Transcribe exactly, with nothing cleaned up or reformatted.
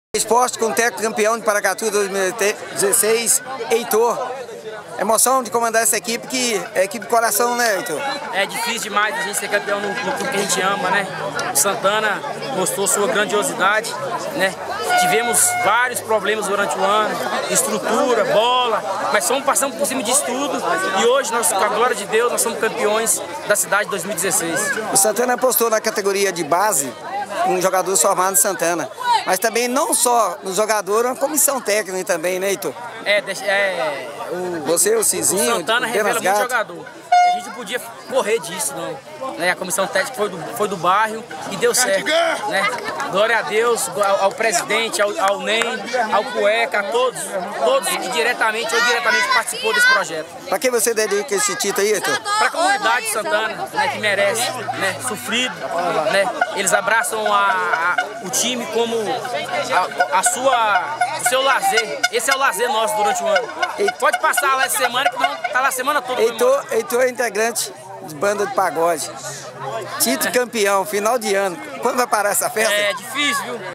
Esporte com o técnico campeão de Paracatu dois mil e dezesseis, Heitor. Emoção de comandar essa equipe, que é equipe de coração, né, Heitor? É difícil demais a gente ser campeão no, no clube que a gente ama, né? O Santana mostrou sua grandiosidade, né? Tivemos vários problemas durante o ano, estrutura, bola, mas fomos passando por cima disso tudo e hoje, nós, com a glória de Deus, nós somos campeões da cidade de dois mil e dezesseis. O Santana apostou na categoria de base um jogador formado em Santana, mas também não só no jogador, uma comissão técnica também, né, Heitor? É, é o, Você, o Cizinho, o Santana revela muito jogador. A gente não podia correr disso, não. Né? A comissão técnica foi do, foi do bairro e deu certo. Né? Glória a Deus, ao, ao presidente, ao, ao N E M, ao Cueca, a todos, todos que diretamente ou indiretamente participou desse projeto. Para quem você dedica esse título aí, Heitor? Para a comunidade de Santana, né, que merece, né, sofrido, né, eles abraçam a, a, o time como a, a sua, o seu lazer. Esse é o lazer nosso durante o ano. Pode passar lá essa semana, que não tá lá a semana toda. Heitor, Heitor é integrante de banda de pagode. Título campeão, final de ano. Quando vai parar essa festa? É difícil, viu?